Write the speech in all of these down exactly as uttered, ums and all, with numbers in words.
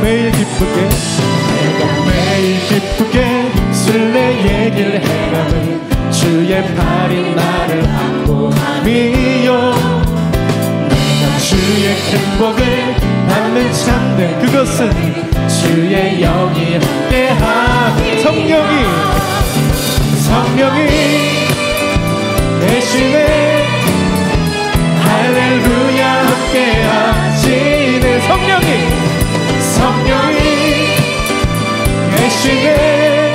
매일 기쁘게 내가 매일 기쁘게 순례 얘기를 해가는 주의 팔이 나를 안고 함이요. 내가 주의 행복을 받는 참된 그것은 주의 영이 함께하니 성령이 성령이 대신에 할렐루야 함께하시네. 성령이 성령이 대신에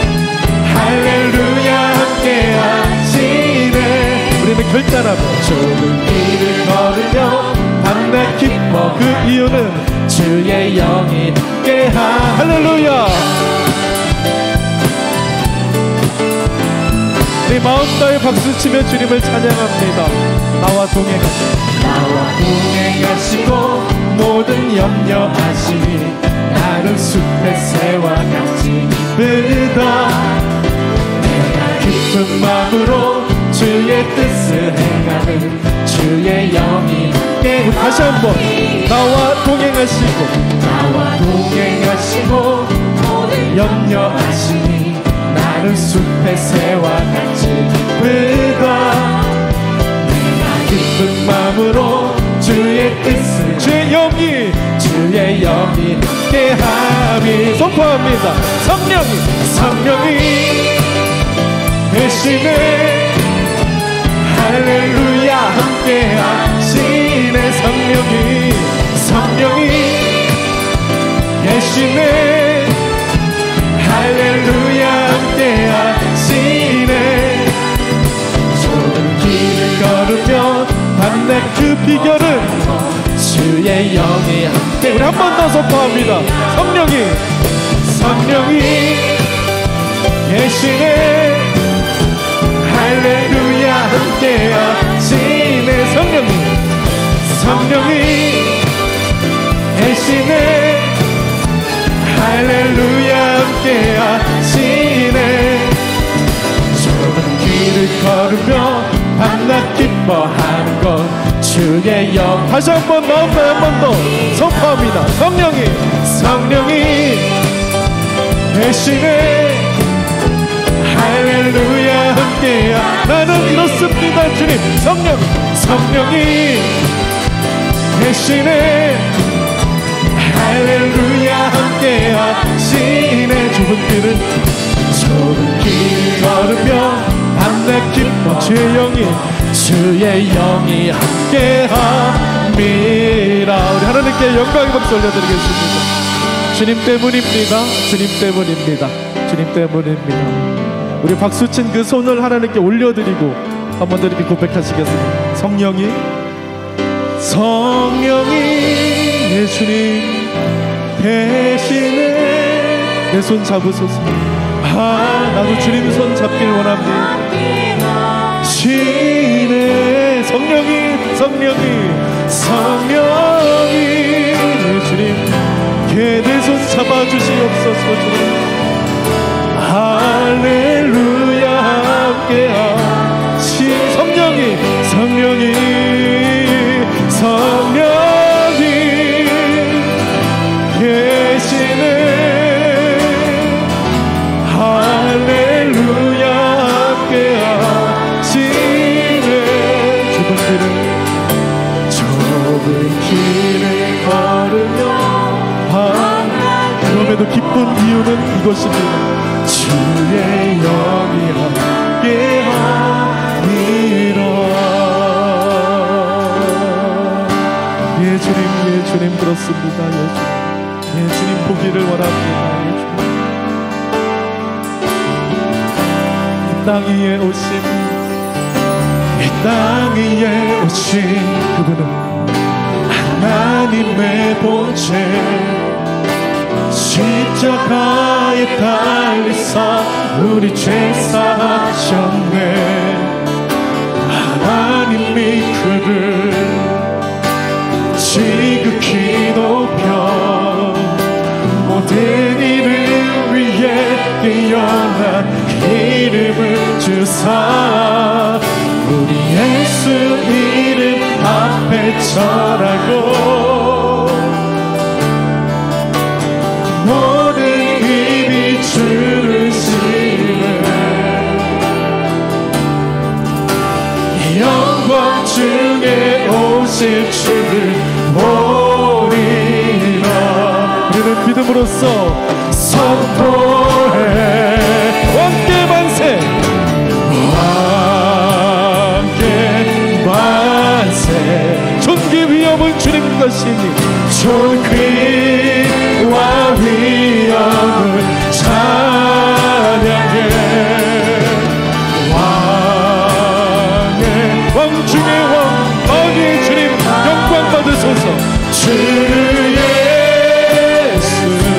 할렐루야 함께하시네. 우리는 결단하고 좁은 길을 걸으며 밤낮 기뻐. 그 이유는 주의 영이 함께하. 할렐루야. 네 마음 다해 박수치며 주님을 찬양합니다. 나와 동행하시고 나와 동행하시고 모든 염려하시니 나는 숲의 새와 같이 기쁘다. 내가 기쁜 마음으로 주의 뜻을 행하는 주의 영이 함께. 다시 한번 나와 동행하시고 나와 동행하시고 모든 염려하시니 나는 숲의 새와 같이 기쁘다. 내가 기쁜 마음으로 주의 뜻을 주의 영이 주의 영이 함께하니 선포합니다. 성령이 성령이 대신에 할렐루야 함께하시네. 성령이 성령이 대신에 할렐루야 함께하시네. 좁은 길을 걸으며 밤낮 그 비결은 주의 영이 함께. 우리 한 번 더 선포합니다. 성령이 성령이 계시네. 할렐루야 함께하시네. 성령이 성령이 계시네. 할렐루야 함께하시네. 좁은 길을 걸으며 밤낮 기뻐하는 것 주의 영. 다시 한번 마음 다해 한 번 더 선포합니다. 성령이 성령이 대신에 할렐루야 함께하. 나는 이렇습니다. 주님 성령 성령이 대신에 할렐루야 함께하시네. 좁은 길을 좁은 길 걸으며 밤낮 기뻐. 주의 영이 주의 영이 함께함이라. 우리 하나님께 영광의 박수 올려드리겠습니다. 주님 때문입니다. 주님 때문입니다. 주님 때문입니다. 우리 박수친 그 손을 하나님께 올려드리고 한번 더 이렇게 고백하시겠습니다. 성령이 성령이 예수님 대신에 내 손 잡으소서. 아, 나도 주님 손 잡길 원합니다. 시네. 성령이 성령이 성령이 예수님 내 손 잡아주시옵소서. 주님 할렐루야 함께하시. 성령이 성령이 성령이 계시네. 할렐루야 함께하시네. 좁은 길을 좁은 길을 걸으며 그럼에도 기쁜 이유는 이것입니다. 주의 영이 함께하니라. 예 주님, 예 주님 그렇습니다. 예 주님, 예 주님 보기를 원합니다. 예 주님. 이 땅 위에 오신 이 땅 위에 오신 그분은 하나님의 본체 십자가에 달리사 우리 죄 사하셨네. 하나님이 그를 지극히 높여 모든 이를 위해 뛰어난 이름을 주사 우리 예수 이름 앞에 절하고 중에 오실 주를 보리라. 우리는 믿음으로써 선포해 왕께 만세, 왕께 만세. 존귀 위엄은 주님 것이니 존귀와 위엄을 찬양해. 왕의 왕 중의 왕, 왕의 주님 영광 받으소서. 주 예수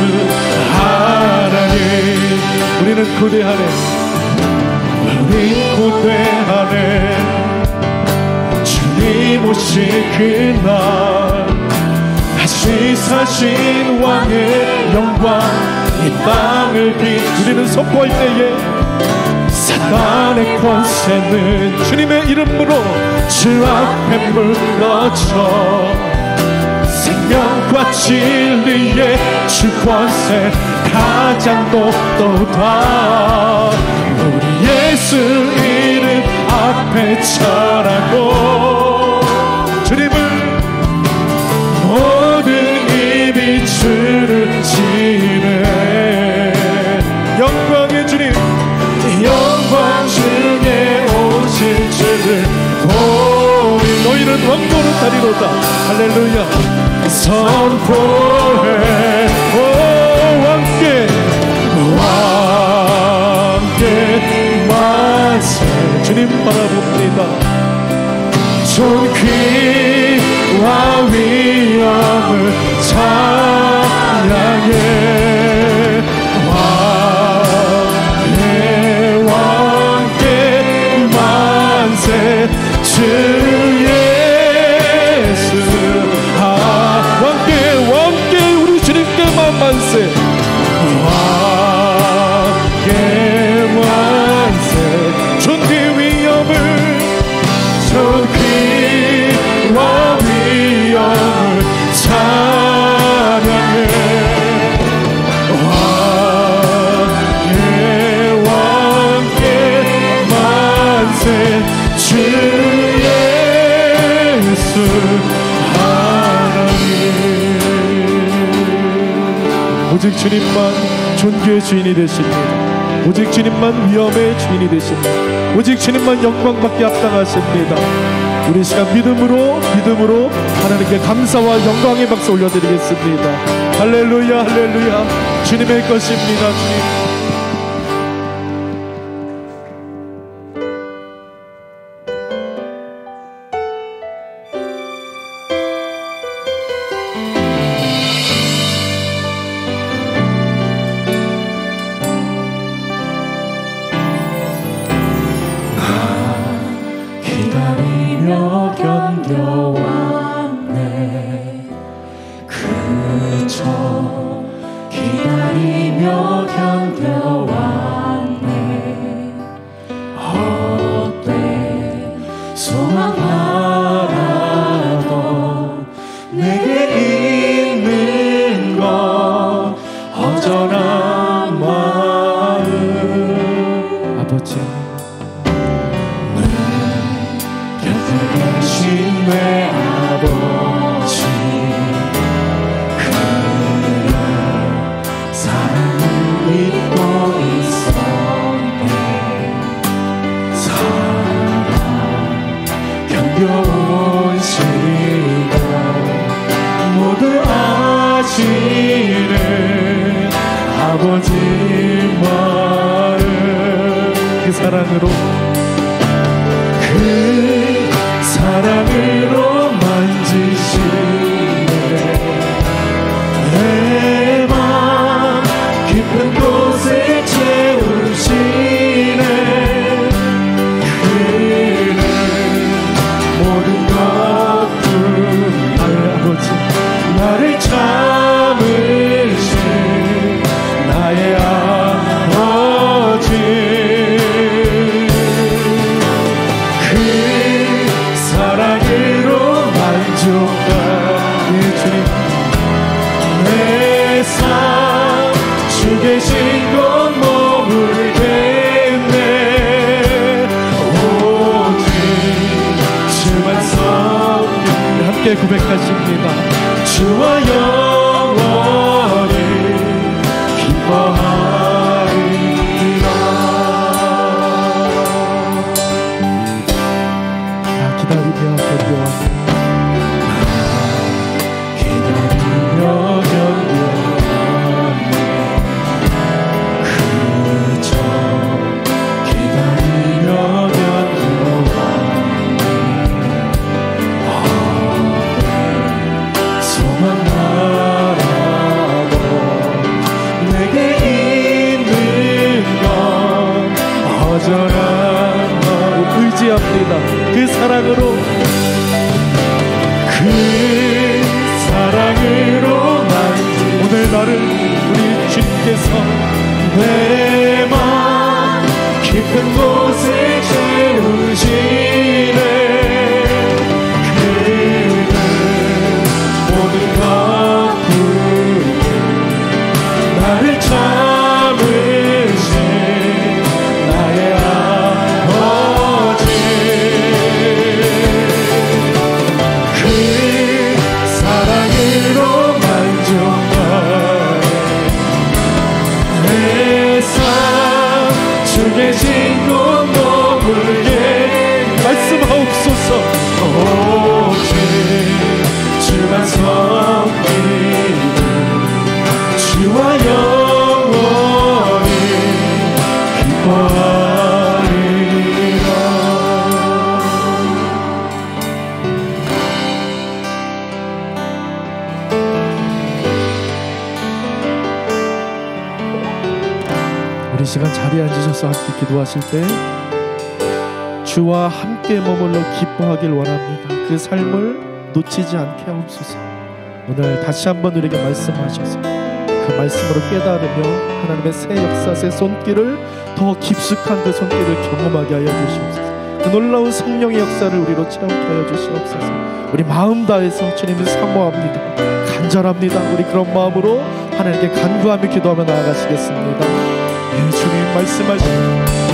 하나님, 우리는 고대하네, 우린 고대하네. 주님 오실 그날 다시 사신 왕의 영광 이 땅을 빛. 우리는 선포할 때에 사단의 권세는 주님의 이름으로 주 앞에 물러쳐 생명과 진리의 주 권세 가장 높도다. 우리 예수 이름 앞에 절하고 주님을 모든 입이 주를 지네. 영광의 주님, 영광 중에 오실 주를 보리. 너희는 왕노릇 하리로다. 할렐루야. 선포해 오 왕께 왕께 만세. 주님 바라봅니다. 존귀와 위엄을 찬양해. 왕의 왕께 만세. 주 예수 하. 왕께 왕께 우리 주님께만 만세. 왕께 만세. 존귀 위엄을 존귀와 위엄을 찬양해. 왕의 왕께 만세. 주 예수 하나님. 오직 주님만 존귀의 주인이 되십니다. 오직 주님만 위엄의 주인이 되십니다. 오직 주님만 영광받게 합당하십니다. 우리 시간 믿음으로 믿음으로 하나님께 감사와 영광의 박수 올려드리겠습니다. 할렐루야 할렐루야. 주님의 것입니다. 주님. 기다리며 견뎌왔네. 그저 기다리며 견뎌왔네. 어때 소망하라도 내게 있는 건 허전한 마음. 아버지 계신 내 아버지, 그런 사랑을 잊고 있었네. 사랑 견뎌온 시간 모두 아시네. 아버지 말을 그 사랑으로 그 사랑으로 만지시네. 내 맘 깊은 곳에 채우시네. 그는 모든 것들 나의 아버지, 나를 참으신 나의 아버지. 사랑으로 이렇게 고백하십니다. 주와 영원히 기뻐하리라. 나 기다리며 견뎌왔네. 기다리며 견뎌왔네. 그저 기다리며 견뎌왔네. 소망 나라도 내게 있는 건 허전한 것. 의지합니다. 그 사랑으로, 그 사랑으로 난 오늘 나를 우리 주님께서 내 맘 깊은 곳에 채우시네. 그는 모든 것 품고 나를 참으신 나의 아버지. 그 사랑으로 만족하네. 내 삶 주의 진곳 머물게 말씀하옵소서. 오직 주만 섬기는 주와 영원히 기뻐하리라. 우리 시간 자리에 앉으셔서 함께 기도하실 때 주와 함께 머물러 기뻐하길 원합니다. 그 삶을 놓치지 않게 하옵소서. 오늘 다시 한번 우리에게 말씀하셔서 그 말씀으로 깨달으며 하나님의 새 역사, 새 손길을 더 깊숙한 그 손길을 경험하게 하여 주시옵소서. 그 놀라운 성령의 역사를 우리로 체험케 하여 주시옵소서. 우리 마음 다해서 주님을 사모합니다. 간절합니다. 우리 그런 마음으로 하나님께 간구하며 기도하며 나아가시겠습니다. 예, 주님 말씀하시옵소서.